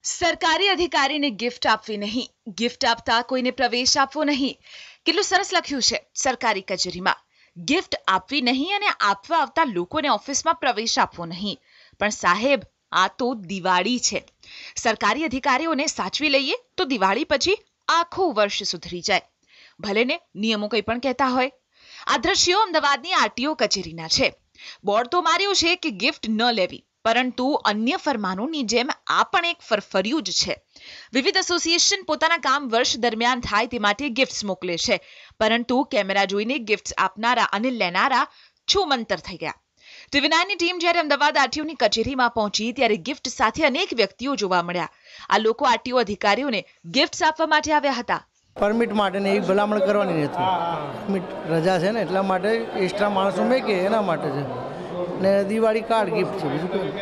સરકારી અધિકારીને ગિફ્ટ આપવી નહીં, ગિફ્ટ આપતા કોઈને પ્રવેશ આપવો નહીં. કેટલું સરસ લખ્યું છે સરકારી કચેરીમાં. ગિફ્ટ આપવી નહીં અને આપવા આવતા લોકોને ઓફિસમાં પ્રવેશ આપવો નહીં. પણ સાહેબ, આ તો દિવાળી છે. સરકારી અધિકારીઓને સાચવી લઈએ તો દિવાળી પછી આખું વર્ષ સુધરી જાય. ભલે ને નિયમો કંઈ પણ કહેતા હોય. આ દ્રશ્યો અમદાવાદની આરટીઓ કચેરીના છે. બોર્ડ તો માર્યું છે કે ગિફ્ટ ન લેવી, પરંતુ અન્ય ફરમાનોની જેમ આ પણ એક ફરફરિયું જ છે. વિવિધ એસોસિએશન પોતાના કામ વર્ષ દરમિયાન થાય તે માટે ગિફ્ટ્સ મોકલે છે, પરંતુ કેમેરા જોઈને ગિફ્ટ્સ આપનારા અને લેનારા છૂમંતર થઈ ગયા. ટીવી9ની ટીમ જ્યારે અમદાવાદ આરટીઓની કચેરીમાં પહોંચી ત્યારે ગિફ્ટ સાથે અનેક વ્યક્તિઓ જોવા મળ્યા. આ લોકો આરટીઓ અધિકારીઓને ગિફ્ટ્સ આપવા માટે આવ્યા હતા. પરમિટ માટે ને એવી ભલામણ કરવાની નથી. રજા છે ને એટલા માટે એક્સ્ટ્રા માણસો મેં કે એના માટે છે. ને દિવાળી કાર્ડ ગિફ્ટ છે, બીજું કંઈ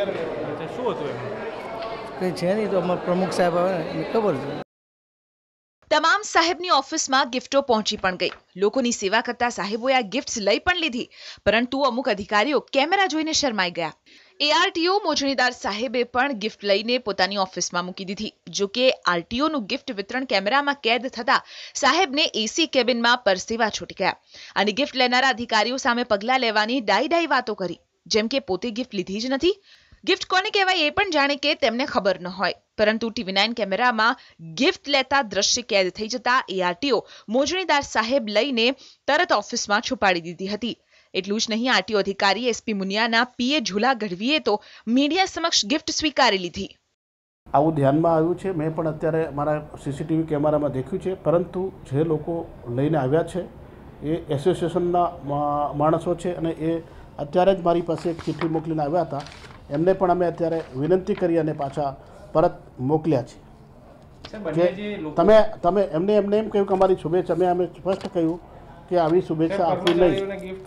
છે નહીં. તો અમારા પ્રમુખ સાહેબ આવે ને એને ખબર છે. તમામ સાહેબની ઓફિસમાં ગિફ્ટો પહોંચી પણ ગઈ. લોકોની સેવા કરતા સાહેબોએ આ ગિફ્ટ્સ લઈ પણ લીધી, પરંતુ અમુક અધિકારીઓ કેમેરા જોઈને શરમાઈ ગયા. એઆરટીઓ મોજણીદાર સાહેબે પણ ગિફ્ટ લઈને પોતાની ઓફિસમાં મૂકી દીધી. જોકે આરટીઓનું ગિફ્ટ વિતરણ કેમેરામાં કેદ થતા સાહેબને એસી કેબિનમાં પરસેવા છૂટી ગયા અને ગિફ્ટ લેનારા અધિકારીઓ સામે પગલાં લેવાની ડાઈ વાતો કરી, જેમ કે પોતે ગિફ્ટ લીધી જ નથી. ગિફ્ટ કોને કહેવાય એ પણ જાણે કે તેમને ખબર ન હોય. પરંતુ ટીવી9 કેમેરામાં ગિફ્ટ લેતા દ્રશ્ય કેદ થઈ જતા એઆરટીઓ મોજણીદાર સાહેબ લઈને તરત ઓફિસમાં છુપાડી દીધી હતી. એટલું જ નહીં, આરટીઓ અધિકારી એસપી મુનિયાના પીએ ઝુલા ગઢવીએ તો મીડિયા સમક્ષ ગિફ્ટ સ્વીકારી લીધી. આવું ધ્યાનમાં આવ્યું છે. મેં પણ અત્યારે મારા સીસીટીવી કેમેરામાં દેખ્યું છે. પરંતુ જે લોકો લઈને આવ્યા છે એ એસોસિએશનના માણસો છે અને એ અત્યારે જ મારી પાસે એક ચિઠ્ઠી મોકલીને આવ્યા હતા. એમને પણ અમે અત્યારે વિનંતી કરી અને પાછા પરત મોકલ્યા છે. તમે એમને એમ કહ્યું કે અમારી શુભેચ્છા, અમે સ્પષ્ટ કહ્યું કે આવી શુભેચ્છા આપવી નહીં.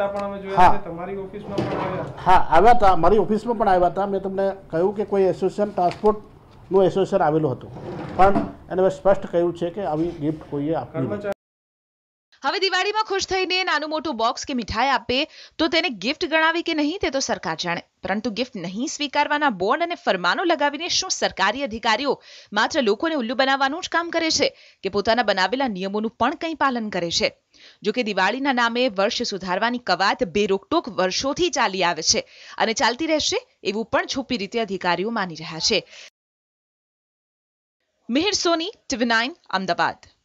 હા, આવ્યા હતા, મારી ઓફિસમાં પણ આવ્યા હતા. મેં તમને કહ્યું કે કોઈ એસોસિએશન ટ્રાન્સપોર્ટનું એસોસિએશન આવેલું હતું, પણ એને સ્પષ્ટ કહ્યું છે કે આવી ગિફ્ટ કોઈએ આપવી નહીં. હવે દિવાળીમાં ખુશ થઈને નાનું મોટું બોક્સ કે મીઠાઈ આપે તો તેને ગિફ્ટ ગણાવી કે નહીં તે તો સરકાર જાણે. પરંતુ ગિફ્ટ નહીં સ્વીકારવાના બોર્ડ અને ફરમાનો લગાવીને શું સરકારી અધિકારીઓ માત્ર લોકોને ઉલ્લુ બનાવવાનું જ કામ કરે છે કે પોતાના બનાવેલા નિયમોનું પણ કંઈ પાલન કરે છે? જોકે દિવાળીના નામે વર્ષ સુધારવાની કવાયત બેરોકટોક વર્ષોથી ચાલી આવે છે અને ચાલતી રહેશે એવું પણ છુપી રીતે અધિકારીઓ માની રહ્યા છે. મિહિર સોની, ટીવી9, અમદાવાદ.